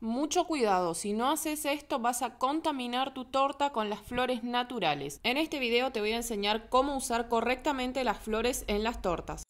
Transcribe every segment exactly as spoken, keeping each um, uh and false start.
Mucho cuidado, si no haces esto vas a contaminar tu torta con las flores naturales. En este video te voy a enseñar cómo usar correctamente las flores en las tortas.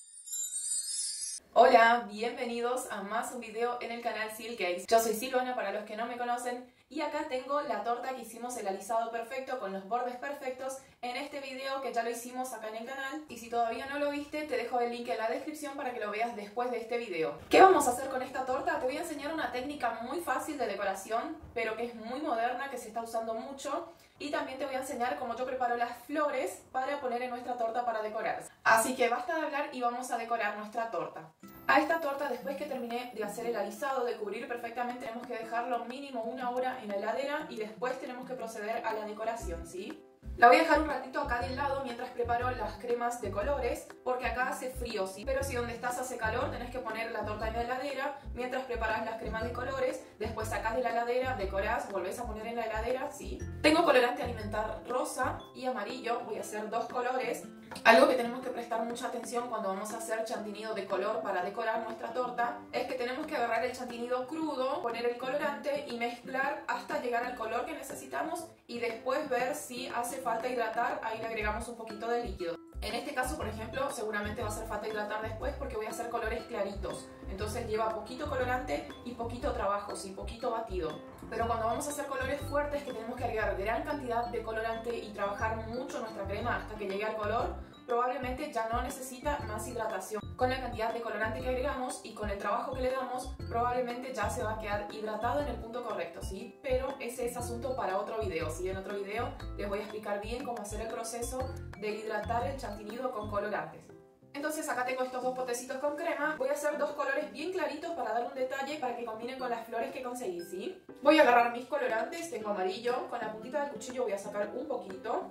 Hola, bienvenidos a más un video en el canal Sil Cakes. Yo soy Silvana para los que no me conocen y acá tengo la torta que hicimos el alisado perfecto con los bordes perfectos en este video que ya lo hicimos acá en el canal, y si todavía no lo viste te dejo el link en la descripción para que lo veas después de este video. ¿Qué vamos a hacer con esta torta? Te voy a enseñar una técnica muy fácil de decoración pero que es muy moderna, que se está usando mucho, y también te voy a enseñar cómo yo preparo las flores para poner en nuestra torta para decorar. Así que basta de hablar y vamos a decorar nuestra torta. A esta torta, después que terminé de hacer el alisado, de cubrir perfectamente, tenemos que dejarlo mínimo una hora en la heladera y después tenemos que proceder a la decoración, ¿sí? La voy a dejar un ratito acá del lado mientras preparo las cremas de colores, porque acá hace frío, ¿sí? Pero si donde estás hace calor, tenés que poner la torta en la heladera mientras preparas las cremas de colores, después sacás de la heladera, decorás, volvés a poner en la heladera, ¿sí? Tengo colorante alimentar rosa y amarillo, voy a hacer dos colores. Algo que tenemos que prestar mucha atención cuando vamos a hacer chantilly de color para decorar nuestra torta es que tenemos que agarrar el chantilly crudo, poner el colorante y mezclar hasta llegar al color que necesitamos y después ver si hace falta hidratar, ahí le agregamos un poquito de líquido. En este caso, por ejemplo, seguramente va a hacer falta hidratar después porque voy a hacer colores claritos. Entonces lleva poquito colorante y poquito trabajo, sí, poquito batido. Pero cuando vamos a hacer colores fuertes que tenemos que agregar gran cantidad de colorante y trabajar mucho nuestra crema hasta que llegue al color, probablemente ya no necesita más hidratación. Con la cantidad de colorante que agregamos y con el trabajo que le damos, probablemente ya se va a quedar hidratado en el punto correcto, ¿sí? Pero ese es asunto para otro video, ¿sí? En otro video les voy a explicar bien cómo hacer el proceso de hidratar el chantilly con colorantes. Entonces acá tengo estos dos potecitos con crema. Voy a hacer dos colores bien claritos para dar un detalle para que combinen con las flores que conseguí, ¿sí? Voy a agarrar mis colorantes, tengo amarillo, con la puntita del cuchillo voy a sacar un poquito.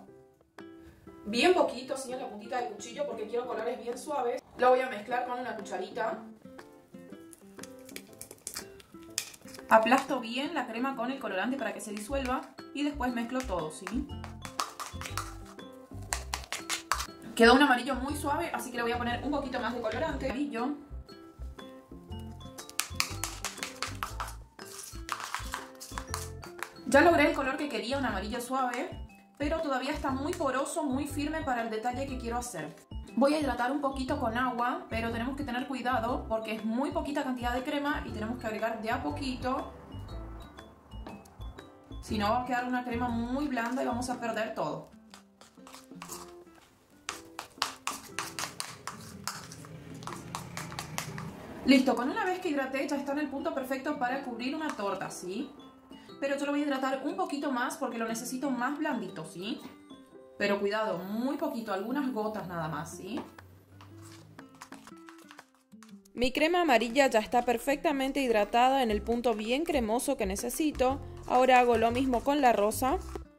Bien poquito, sí, en la puntita del cuchillo porque quiero colores bien suaves. Lo voy a mezclar con una cucharita. Aplasto bien la crema con el colorante para que se disuelva y después mezclo todo, ¿sí? Quedó un amarillo muy suave, así que le voy a poner un poquito más de colorante. Amarillo. Ya logré el color que quería, un amarillo suave, pero todavía está muy poroso, muy firme para el detalle que quiero hacer. Voy a hidratar un poquito con agua, pero tenemos que tener cuidado porque es muy poquita cantidad de crema y tenemos que agregar de a poquito. Si no, va a quedar una crema muy blanda y vamos a perder todo. Listo, con una vez que hidraté ya está en el punto perfecto para cubrir una torta, ¿sí? Pero yo lo voy a hidratar un poquito más porque lo necesito más blandito, ¿sí? Pero cuidado, muy poquito, algunas gotas nada más, ¿sí? Mi crema amarilla ya está perfectamente hidratada en el punto bien cremoso que necesito. Ahora hago lo mismo con la rosa.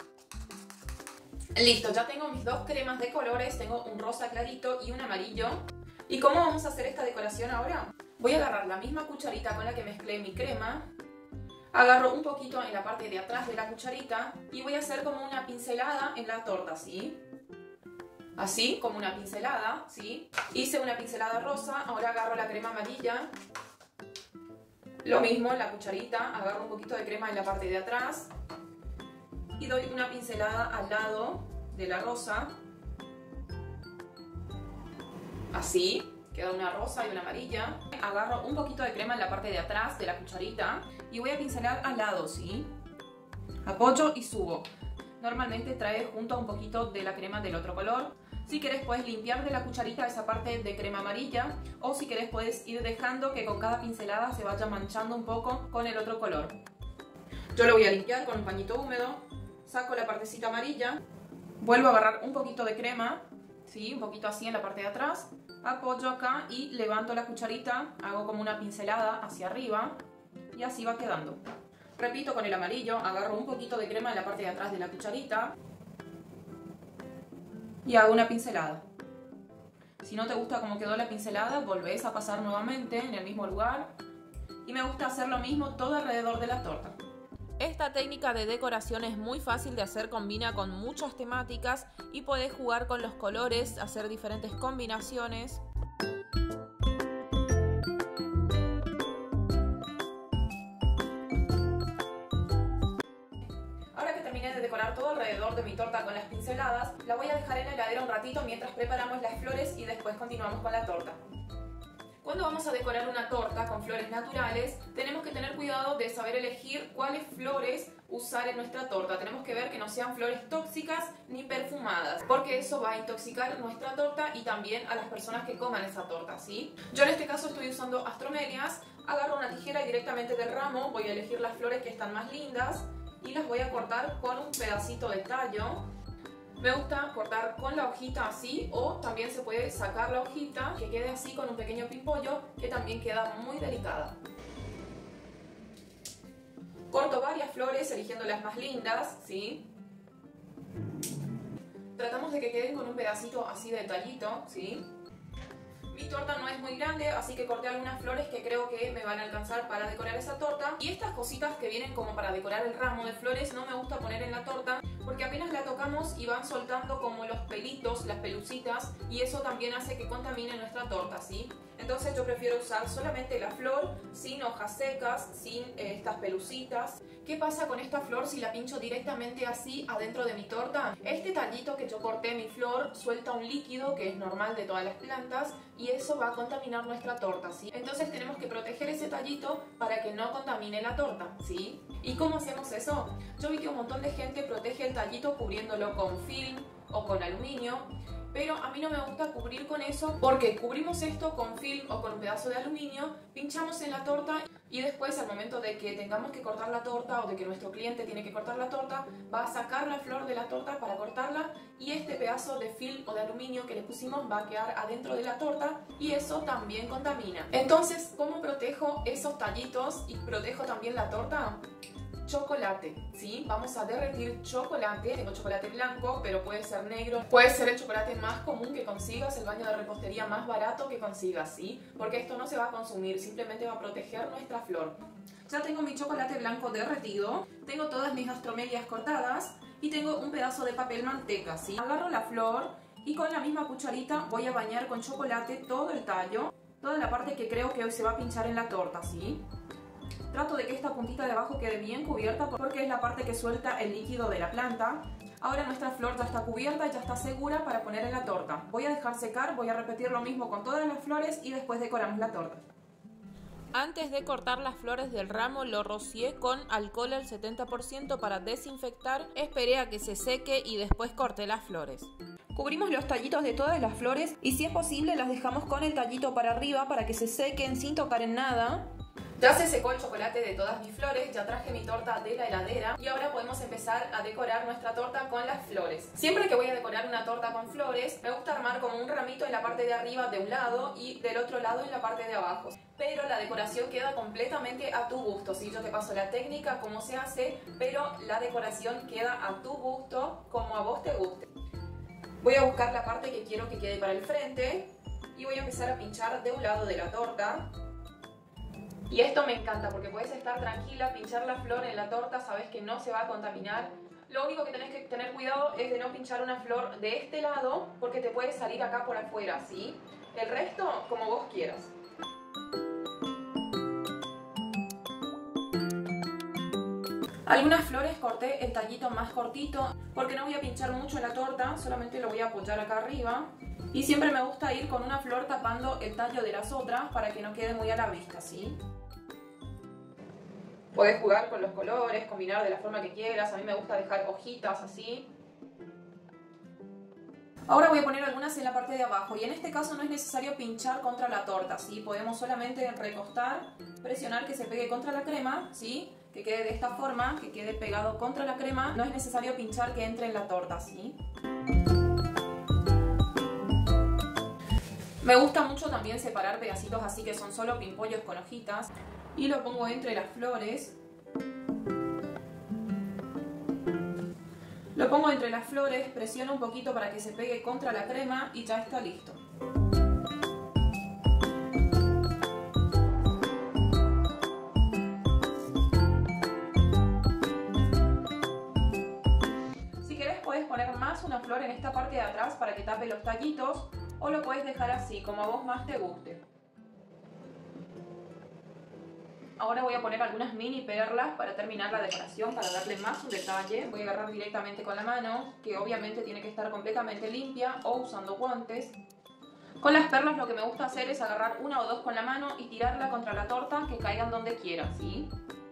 Listo, ya tengo mis dos cremas de colores, tengo un rosa clarito y un amarillo. ¿Y cómo vamos a hacer esta decoración ahora? Voy a agarrar la misma cucharita con la que mezclé mi crema, agarro un poquito en la parte de atrás de la cucharita y voy a hacer como una pincelada en la torta, ¿sí? Así, como una pincelada, ¿sí? Hice una pincelada rosa, ahora agarro la crema amarilla. Lo mismo en la cucharita, agarro un poquito de crema en la parte de atrás y doy una pincelada al lado de la rosa. Así. Queda una rosa y una amarilla. Agarro un poquito de crema en la parte de atrás de la cucharita y voy a pincelar al lado, ¿sí? Apoyo y subo. Normalmente trae junto un poquito de la crema del otro color. Si querés puedes limpiar de la cucharita esa parte de crema amarilla, o si querés puedes ir dejando que con cada pincelada se vaya manchando un poco con el otro color. Yo lo voy a limpiar con un pañito húmedo, saco la partecita amarilla, vuelvo a agarrar un poquito de crema, ¿sí? Un poquito así en la parte de atrás. Apoyo acá y levanto la cucharita, hago como una pincelada hacia arriba y así va quedando. Repito con el amarillo, agarro un poquito de crema en la parte de atrás de la cucharita y hago una pincelada. Si no te gusta cómo quedó la pincelada, volvés a pasar nuevamente en el mismo lugar y me gusta hacer lo mismo todo alrededor de la torta. Esta técnica de decoración es muy fácil de hacer, combina con muchas temáticas y podés jugar con los colores, hacer diferentes combinaciones. terminé de decorar todo alrededor de mi torta con las pinceladas, la voy a dejar en la heladera un ratito mientras preparamos las flores y después continuamos con la torta. Cuando vamos a decorar una torta con flores naturales, tenemos que tener cuidado de saber elegir cuáles flores usar en nuestra torta. Tenemos que ver que no sean flores tóxicas ni perfumadas, porque eso va a intoxicar nuestra torta y también a las personas que coman esa torta, ¿sí? Yo en este caso estoy usando astromelias. Agarro una tijera y directamente del ramo voy a elegir las flores que están más lindas y las voy a cortar con un pedacito de tallo. Me gusta cortar con la hojita así, o también se puede sacar la hojita que quede así con un pequeño pimpollo, que también queda muy delicada. Corto varias flores eligiendo las más lindas, ¿sí? Tratamos de que queden con un pedacito así de tallito, ¿sí? Mi torta no es muy grande, así que corté algunas flores que creo que me van a alcanzar para decorar esa torta. Y estas cositas que vienen como para decorar el ramo de flores no me gusta poner en la torta, porque apenas la tocamos y van soltando como los pelitos, las pelucitas, y eso también hace que contamine nuestra torta, ¿sí? Entonces yo prefiero usar solamente la flor, sin hojas secas, sin eh, estas pelucitas. ¿Qué pasa con esta flor si la pincho directamente así adentro de mi torta? Este tallito que yo corté mi flor suelta un líquido que es normal de todas las plantas y eso va a contaminar nuestra torta, ¿sí? Entonces tenemos que proteger ese tallito para que no contamine la torta, ¿sí? ¿Y cómo hacemos eso? Yo vi que un montón de gente protege el tallito cubriéndolo con film o con aluminio, pero a mí no me gusta cubrir con eso, porque cubrimos esto con film o con un pedazo de aluminio, pinchamos en la torta y después al momento de que tengamos que cortar la torta o de que nuestro cliente tiene que cortar la torta, va a sacar la flor de la torta para cortarla y este pedazo de film o de aluminio que le pusimos va a quedar adentro de la torta y eso también contamina. Entonces, ¿cómo protejo esos tallitos y protejo también la torta? Chocolate, ¿sí? Vamos a derretir chocolate. Tengo chocolate blanco, pero puede ser negro. Puede ser el chocolate más común que consigas, el baño de repostería más barato que consigas, ¿sí? Porque esto no se va a consumir, simplemente va a proteger nuestra flor. Ya tengo mi chocolate blanco derretido, tengo todas mis astromelias cortadas y tengo un pedazo de papel manteca, ¿sí? Agarro la flor y con la misma cucharita voy a bañar con chocolate todo el tallo, toda la parte que creo que hoy se va a pinchar en la torta, ¿sí? Trato de que esta puntita de abajo quede bien cubierta porque es la parte que suelta el líquido de la planta. Ahora nuestra flor ya está cubierta y ya está segura para poner en la torta. Voy a dejar secar, voy a repetir lo mismo con todas las flores y después decoramos la torta. Antes de cortar las flores del ramo lo rocié con alcohol al setenta por ciento para desinfectar. Esperé a que se seque y después corté las flores. Cubrimos los tallitos de todas las flores y si es posible las dejamos con el tallito para arriba para que se sequen sin tocar en nada. Ya se secó el chocolate de todas mis flores, ya traje mi torta de la heladera y ahora podemos empezar a decorar nuestra torta con las flores. Siempre que voy a decorar una torta con flores, me gusta armar como un ramito en la parte de arriba de un lado y del otro lado en la parte de abajo. Pero la decoración queda completamente a tu gusto, ¿sí? Yo te paso la técnica, cómo se hace, pero la decoración queda a tu gusto, como a vos te guste. Voy a buscar la parte que quiero que quede para el frente y voy a empezar a pinchar de un lado de la torta. Y esto me encanta porque puedes estar tranquila, pinchar la flor en la torta, sabes que no se va a contaminar. Lo único que tenés que tener cuidado es de no pinchar una flor de este lado porque te puede salir acá por afuera, ¿sí? El resto, como vos quieras. Algunas flores corté el tallito más cortito porque no voy a pinchar mucho en la torta, solamente lo voy a apoyar acá arriba. Y siempre me gusta ir con una flor tapando el tallo de las otras para que no quede muy a la vista, ¿sí? Puedes jugar con los colores, combinar de la forma que quieras. A mí me gusta dejar hojitas así. Ahora voy a poner algunas en la parte de abajo y en este caso no es necesario pinchar contra la torta, ¿sí? Podemos solamente recostar, presionar que se pegue contra la crema, ¿sí? Que quede de esta forma, que quede pegado contra la crema. No es necesario pinchar que entre en la torta, ¿sí? Me gusta mucho también separar pedacitos así que son solo pimpollos con hojitas y lo pongo entre las flores. Lo pongo entre las flores, presiono un poquito para que se pegue contra la crema y ya está listo. Si querés podés poner más una flor en esta parte de atrás para que tape los tallitos o lo puedes dejar así, como a vos más te guste. Ahora voy a poner algunas mini perlas para terminar la decoración, para darle más un detalle. Voy a agarrar directamente con la mano, que obviamente tiene que estar completamente limpia o usando guantes. Con las perlas lo que me gusta hacer es agarrar una o dos con la mano y tirarla contra la torta, que caigan donde quiera, ¿sí?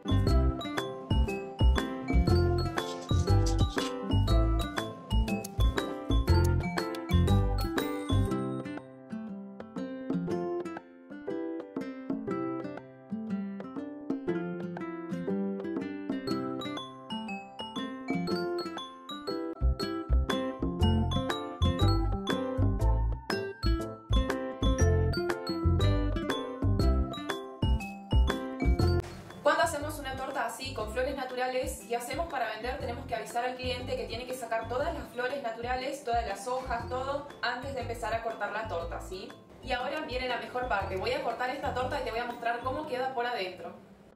Cuando hacemos una torta así, con flores naturales, y hacemos para vender, tenemos que avisar al cliente que tiene que sacar todas las flores naturales, todas las hojas, todo, antes de empezar a cortar la torta, ¿sí? Y ahora viene la mejor parte. Voy a cortar esta torta y te voy a mostrar cómo queda por adentro.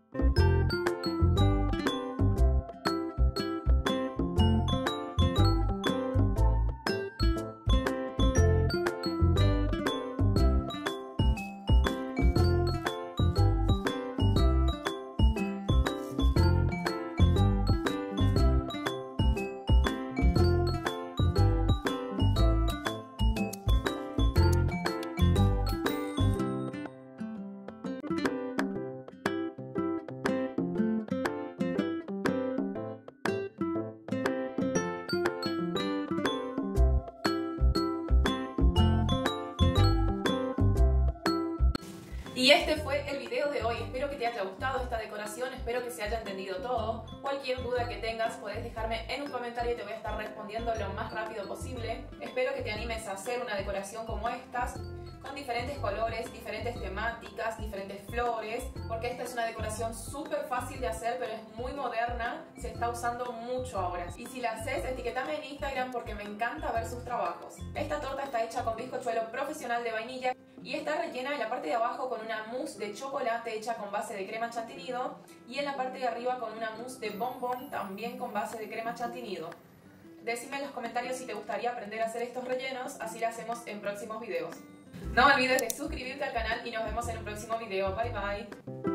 Y este fue el video de hoy. Espero que te haya gustado esta decoración, espero que se haya entendido todo. Cualquier duda que tengas puedes dejarme en un comentario y te voy a estar respondiendo lo más rápido posible. Espero que te animes a hacer una decoración como estas, con diferentes colores, diferentes temáticas, diferentes flores, porque esta es una decoración súper fácil de hacer, pero es muy moderna, se está usando mucho ahora. Y si la haces, etiquetame en Instagram porque me encanta ver sus trabajos. Esta torta está hecha con bizcochuelo profesional de vainilla y está rellena en la parte de abajo con una mousse de chocolate hecha con base de crema chantilly y en la parte de arriba con una mousse de bombón también con base de crema chantilly. Decime en los comentarios si te gustaría aprender a hacer estos rellenos, así lo hacemos en próximos videos. No olvides de suscribirte al canal y nos vemos en un próximo video. Bye bye.